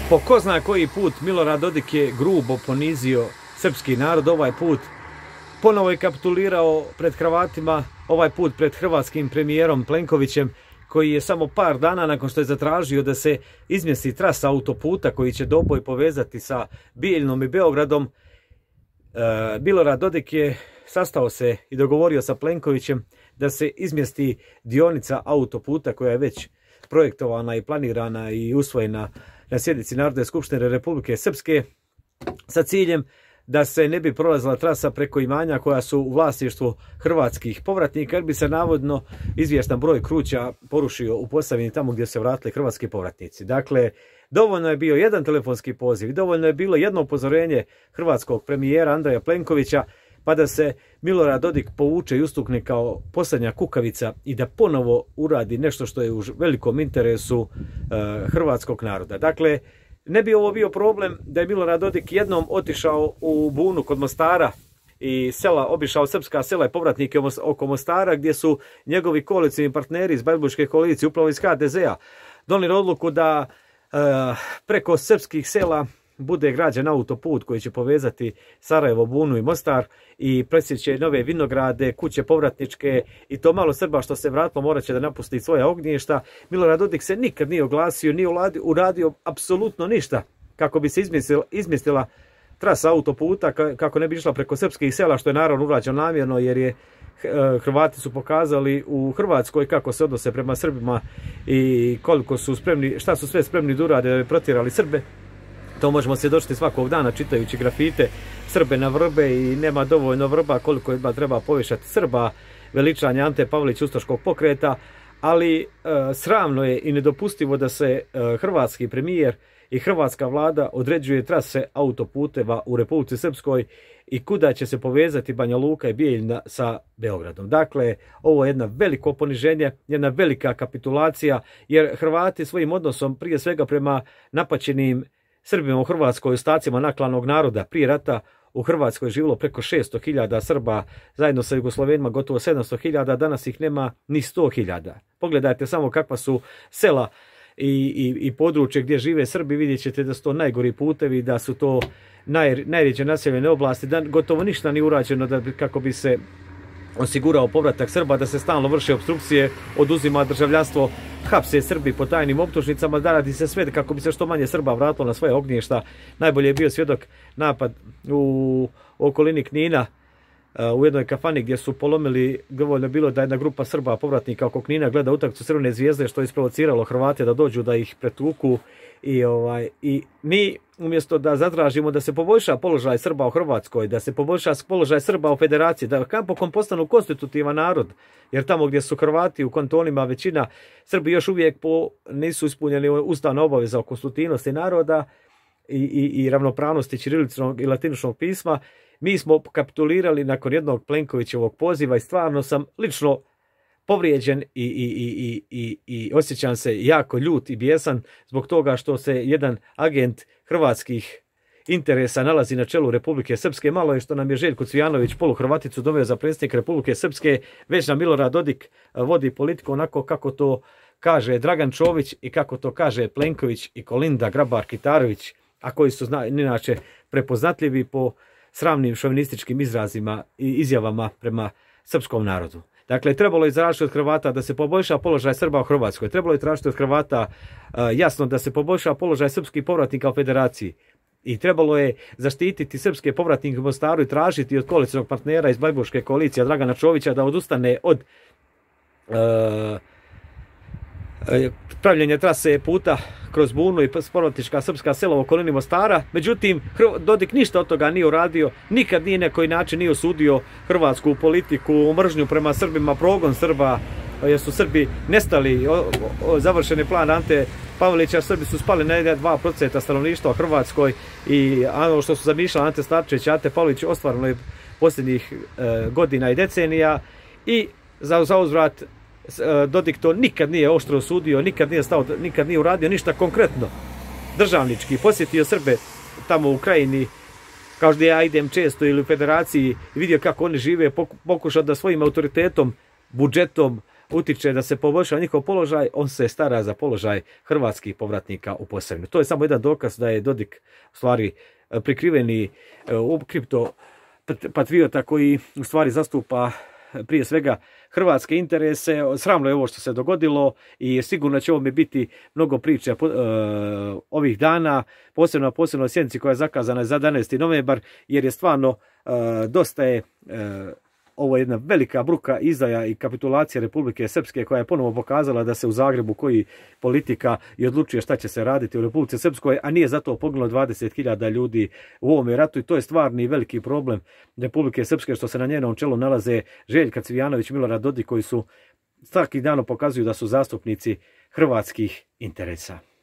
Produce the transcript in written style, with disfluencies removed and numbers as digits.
Po ko zna koji put Milorad Dodik je grubo ponizio srpski narod, ovaj put ponovo je kapitulirao pred Hrvatima, ovaj put pred hrvatskim premijerom Plenkovićem, koji je samo par dana nakon što je zatražio da se izmjesti trasa autoputa koji će Doboj povezati sa Bijeljnom i Beogradom. Milorad Dodik je sastao se i dogovorio sa Plenkovićem da se izmjesti dionica autoputa koja je već projektovana i planirana i usvojena na sjednici Narodne skupštine Republike Srpske sa ciljem da se ne bi prolazila trasa preko imanja koja su u vlasništvu hrvatskih povratnika, jer bi se navodno izvjestan broj kruća porušio u Posavini, tamo gdje se vratili hrvatski povratnici. Dakle, dovoljno je bio jedan telefonski poziv, dovoljno je bilo jedno upozorenje hrvatskog premijera Andreja Plenkovića, pa da se Milorad Dodik povuče i ustukne kao posljednja kukavica i da ponovo uradi nešto što je u velikom interesu hrvatskog naroda. Dakle, ne bi ovo bio problem da je Milorad Dodik jednom otišao u Bunu kod Mostara i obišao srpska sela i povratnike oko Mostara, gdje su njegovi koalicijni partneri iz Bajbuške koalicije, upravo iz HDZ-a, donijeli odluku da preko srpskih sela bude građen autoput koji će povezati Sarajevo, Bunu i Mostar i presjeće nove vinograde, kuće povratničke, i to malo Srba što se vratilo morat će da napusti svoja ognjišta. Milorad Dodik se nikad nije oglasio, nije uradio apsolutno ništa kako bi se izmjestila trasa autoputa, kako ne bi išla preko srpskih sela, što je naravno urađeno namjerno, jer je Hrvati su pokazali u Hrvatskoj kako se odnose prema Srbima i koliko su spremni, šta su sve spremni da urade da bi protjerali Srbe. To možemo svjedočiti svakog dana čitajući grafite Srbe na vrbe i nema dovoljno vrba koliko ima treba povješati Srba, veličanje Ante Pavelić ustaškog pokreta, ali sramno je i nedopustivo da se hrvatski premijer i hrvatska vlada određuje trase autoputeva u Republici Srpskoj i kuda će se povezati Banja Luka i Bijeljna sa Beogradom. Dakle, ovo je jedno veliko poniženje, jedna velika kapitulacija, jer Hrvati svojim odnosom prije svega prema napaćenim Srbima u Hrvatskoj, ostacima naklanog naroda, prije rata u Hrvatskoj živjelo preko 600.000 Srba, zajedno sa Jugoslovenima gotovo 700.000, danas ih nema ni 100.000. Pogledajte samo kakva su sela i područje gdje žive Srbi, vidjet ćete da su to najgori putevi, da su to najrijeđe naseljene oblasti, da gotovo ništa nije urađeno kako bi se osigurao povratak Srba, da se stalno vrše opstrukcije, oduzima državljanstvo, hapse Srbi po tajnim optužnicama, da radi se sve kako bi se što manje Srba vratilo na svoje ognjišta. Najbolje je bio svjedok napad u okolini Knina, u jednoj kafani gdje su polomili, dovoljno bilo da jedna grupa Srba povratnika oko Knina gleda utakmicu Crvene Zvijezde, što je isprovociralo Hrvate da dođu da ih pretuku, i mi umjesto da zatražimo da se poboljša položaj Srba u Hrvatskoj, da se poboljša položaj Srba u Federaciji, da napokon postanu konstitutivan narod, jer tamo gdje su Hrvati u kantonima većina, Srbi još uvijek nisu ispunjeni ustavna obaveza o konstitutivnosti naroda i ravnopravnosti ćiriličnog i latiničnog pisma. Mi smo kapitulirali nakon jednog Plenkovićevog poziva i stvarno sam lično povrijeđen i osjećam se jako ljut i bijesan zbog toga što se jedan agent hrvatskih interesa nalazi na čelu Republike Srpske. Malo je što nam je Željko Cvijanović poluhrvaticu doveo za predsjednika Republike Srpske, već nam Milorad Dodik vodi politiku onako kako to kaže Dragan Čović i kako to kaže Plenković i Kolinda Grabar-Kitarović, a koji su inače prepoznatljivi po sramnim šovinističkim izrazima i izjavama prema srpskom narodu. Dakle, trebalo je tražiti od Hrvata da se poboljša položaj Srba u Hrvatskoj. Trebalo je tražiti od Hrvata jasno da se poboljša položaj srpskih povratnika u Federaciji. I trebalo je zaštititi srpske povratnike u Mostaru i tražiti od koalicijnog partnera iz Bajbuške koalicije Dragana Čovića da odustane od pravljenja trase puta kroz Bunu i povratnička srpska sela u okolini Mostara. Međutim, Dodik ništa od toga nije uradio, nikad nije na koji način nije osudio hrvatsku politiku, mržnju prema Srbima, progon Srba, jer su Srbi nestali, završeni plan Ante Pavelića, Srbi su spali na 2% stanovništva u Hrvatskoj i ono što su zamišljali Ante Starčević i Ante Pavelić ostvareno je posljednjih godina i decenija, i za uzvrat Dodik to nikad nije oštro osudio, nikad nije uradio ništa konkretno državnički. Posjetio Srbe tamo u Krajini, kao što ja idem često, ili u Federaciji, i vidio kako oni žive, pokušao da svojim autoritetom, budžetom, utiče da se poboljša njihov položaj, on se stara za položaj hrvatskih povratnika u Posavinu. To je samo jedan dokaz da je Dodik u stvari prikriveni kripto patriota koji u stvari zastupa prije svega hrvatske interese. Sramno je ovo što se dogodilo i sigurno će ovome biti mnogo priče ovih dana, posebno sjednici koja je zakazana za 11. novembar, jer je stvarno dosta je ovo je jedna velika bruka, izdaja i kapitulacija Republike Srpske koja je ponovo pokazala da se u Zagrebu koji politika i odlučuje šta će se raditi u Republici Srpskoj, a nije zato poginulo 20.000 ljudi u ovome ratu i to je stvarni veliki problem Republike Srpske što se na njenom čelu nalaze Željka Cvijanović, Milorad Dodik koji su svaki dan pokazuju da su zastupnici hrvatskih interesa.